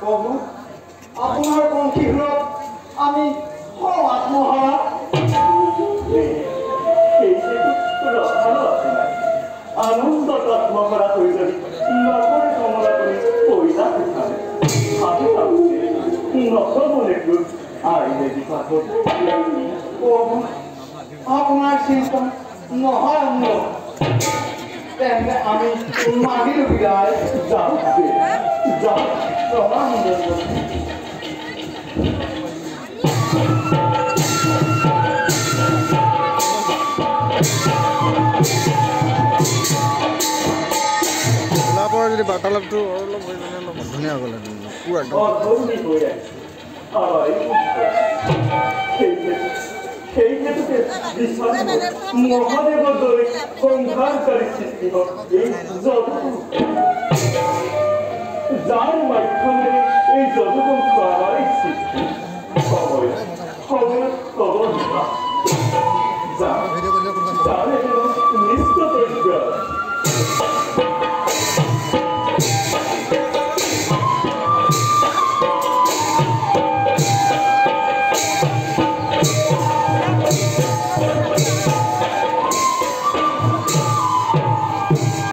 আপোনাৰ বংশীঘৰত আমি আত্মহাৰা আনন্দত আত্মহারা হয়ে যাবি নকরে কমলা করে পয়সা খাবে হাতে থাকছে নকর মনে কর আইনে বিপাক আপোনাৰ চিন্তা নহয় মোৰ তেন্তে আমি মাগিলো বিদায় যাও যাও প্ৰণাম যদি বাৰ্তালাপটো অলপ হৈ মানে অলপ ধুনীয়া হ'ব লাগে পুৰা সেই ক্ষেত্রে বিশ্বাস মহাদেবর দরে সংহারকারী সৃষ্টি হয় এই যত যার মাধ্যমে এই যতক্ষণ